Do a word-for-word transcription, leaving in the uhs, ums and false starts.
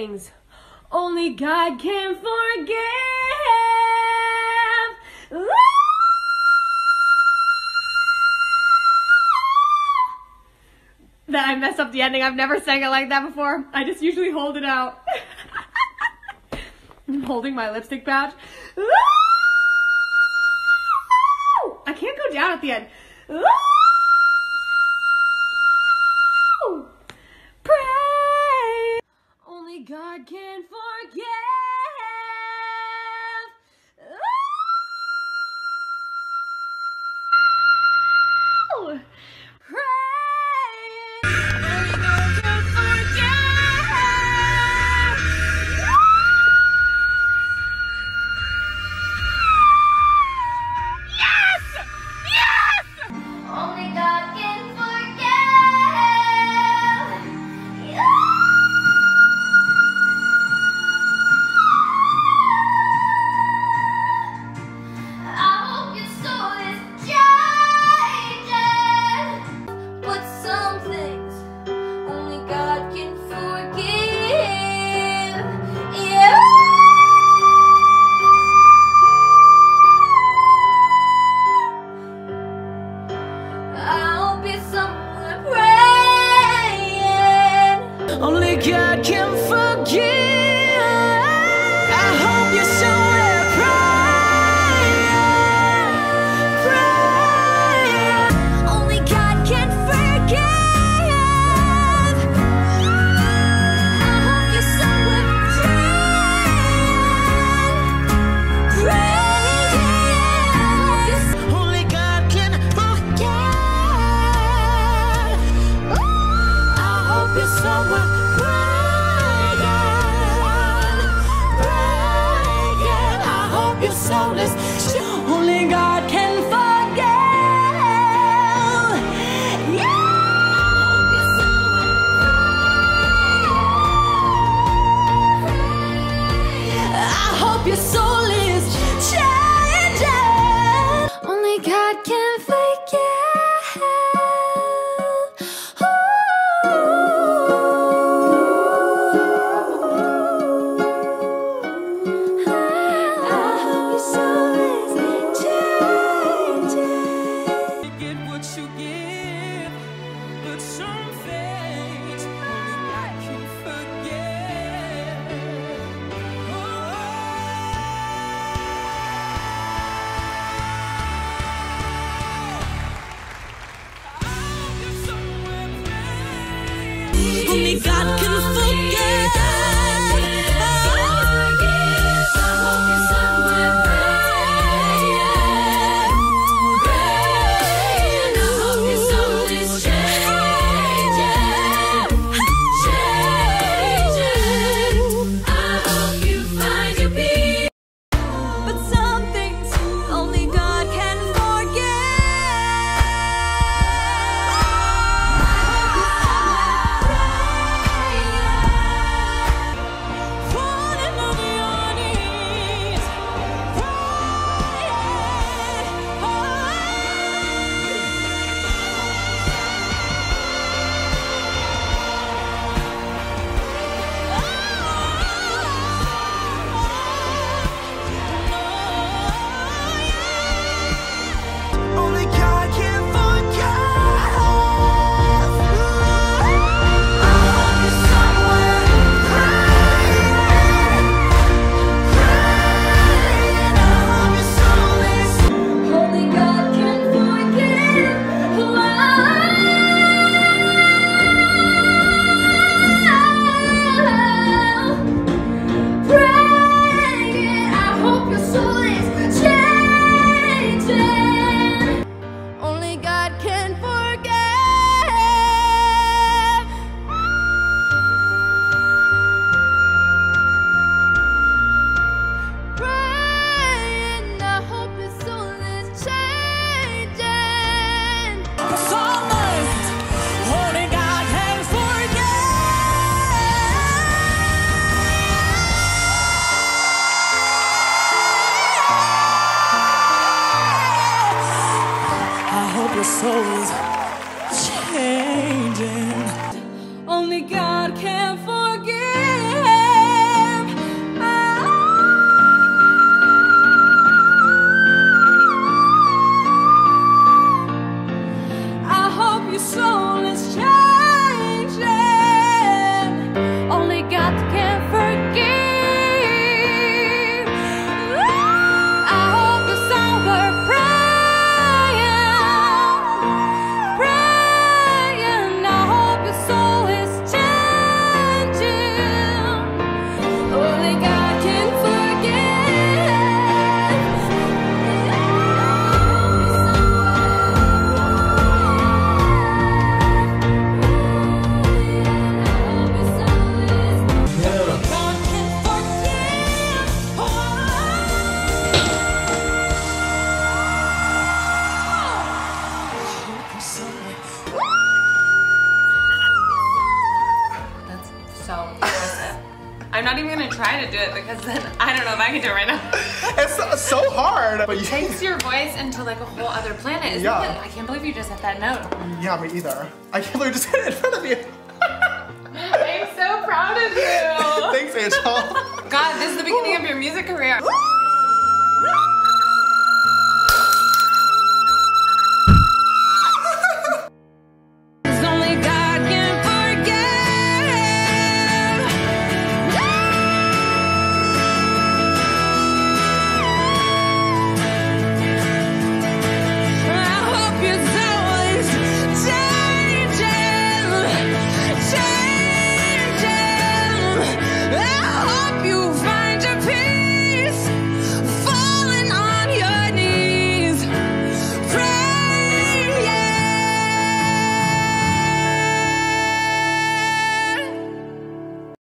things only God can forgive. Ooh! That I messed up the ending. I've never sang it like that before. I just usually hold it out. I'm holding my lipstick pouch. Ooh! I can't go down at the end. Ooh! Pray. Only God can forgive. Ooh! Pray. Only God can forgive. Yes! Yes! Only God can forgive. I hope your soul is changing. But some things only God can forgive. Yeah. I hope you're somewhere praying. Only God can forgive. I hope you're somewhere praying, praying. Only God can forgive. I hope you're somewhere praying, praying. Only God can forgive. I hope you're somewhere praying, praying. I hope your soul is still. Only God can forgive. Yeah. I hope your soul is changing. Only God can forgive. I hope your soul is changing. Get what you give, but some things only God can forget. Oh, I'll get somewhere praying. Only God can forget. But some things only God can forgive. Falling on your knees, only God can forgive. I hope you're somewhere crying, crying. I hope your soul is. Only God can forgive. Praying. I hope your soul is changing. Only God can forgive. Praying. I hope your soul is changing. Someone only God can forgive. I hope your soul is changing. Only God can forgive. do it because then I don't know if I can do it right now. It's so, so hard. But you Takes your voice into like a whole other planet. Isn't Yeah. it? I can't believe you just hit that note. Yeah, me either. I can't believe I just hit it in front of you. I'm so proud of you. Thanks, Angel. God, this is the beginning of your music career.